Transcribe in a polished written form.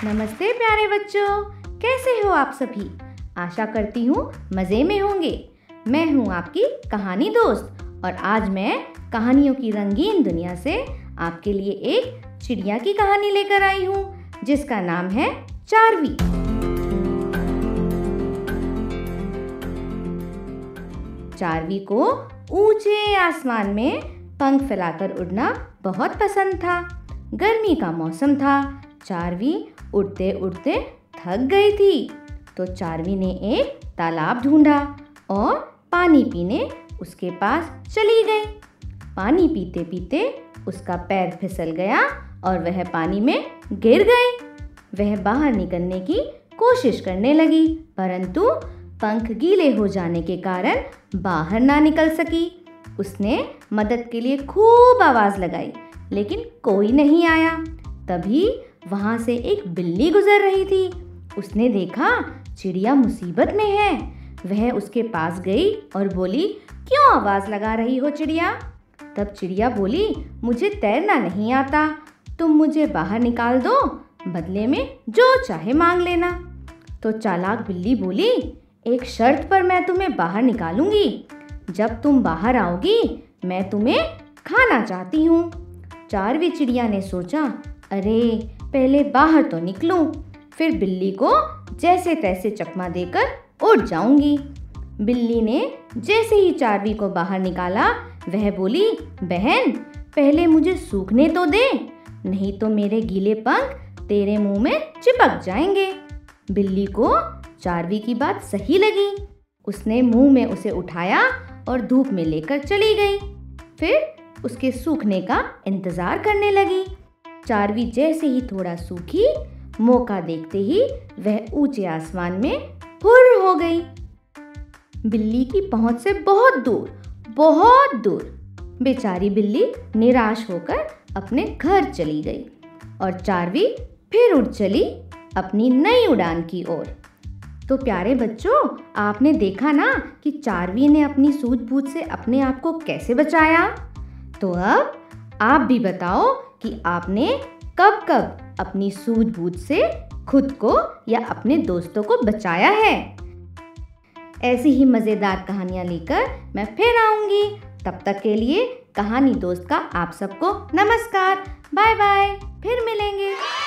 नमस्ते प्यारे बच्चों, कैसे हो आप सभी। आशा करती हूँ मज़े में होंगे। मैं हूँ आपकी कहानी दोस्त और आज मैं कहानियों की रंगीन दुनिया से आपके लिए एक चिड़िया की कहानी लेकर आई हूँ जिसका नाम है चारवी। चारवी को ऊंचे आसमान में पंख फैलाकर उड़ना बहुत पसंद था। गर्मी का मौसम था। चारवी उड़ते उड़ते थक गई थी तो चारवी ने एक तालाब ढूंढा और पानी पीने उसके पास चली गई। पानी पीते पीते उसका पैर फिसल गया और वह पानी में गिर गई। वह बाहर निकलने की कोशिश करने लगी परंतु पंख गीले हो जाने के कारण बाहर ना निकल सकी। उसने मदद के लिए खूब आवाज़ लगाई लेकिन कोई नहीं आया। तभी वहाँ से एक बिल्ली गुजर रही थी। उसने देखा चिड़िया मुसीबत में है। वह उसके पास गई और बोली, क्यों आवाज़ लगा रही हो चिड़िया। तब चिड़िया बोली, मुझे तैरना नहीं आता, तुम मुझे बाहर निकाल दो, बदले में जो चाहे मांग लेना। तो चालाक बिल्ली बोली, एक शर्त पर मैं तुम्हें बाहर निकालूंगी। जब तुम बाहर आओगी मैं तुम्हें खाना चाहती हूँ। चारवी चिड़िया ने सोचा, अरे पहले बाहर तो निकलूं, फिर बिल्ली को जैसे तैसे चकमा देकर उड़ जाऊंगी। बिल्ली ने जैसे ही चारवी को बाहर निकाला वह बोली, बहन पहले मुझे सूखने तो दे, नहीं तो मेरे गीले पंख तेरे मुंह में चिपक जाएंगे। बिल्ली को चारवी की बात सही लगी। उसने मुंह में उसे उठाया और धूप में लेकर चली गई। फिर उसके सूखने का इंतजार करने लगी। चारवी जैसे ही थोड़ा सूखी, मौका देखते ही वह ऊंचे आसमान में फुर्र हो गई। बिल्ली की पहुंच से बहुत दूर। बेचारी बिल्ली निराश होकर अपने घर चली गई और चारवी फिर उड़ चली अपनी नई उड़ान की ओर। तो प्यारे बच्चों, आपने देखा ना कि चारवी ने अपनी सूझबूझ से अपने आप को कैसे बचाया। तो अब आप भी बताओ कि आपने कब कब अपनी सूझबूझ से खुद को या अपने दोस्तों को बचाया है। ऐसी ही मज़ेदार कहानियाँ लेकर मैं फिर आऊँगी। तब तक के लिए कहानी दोस्त का आप सबको नमस्कार। बाय बाय, फिर मिलेंगे।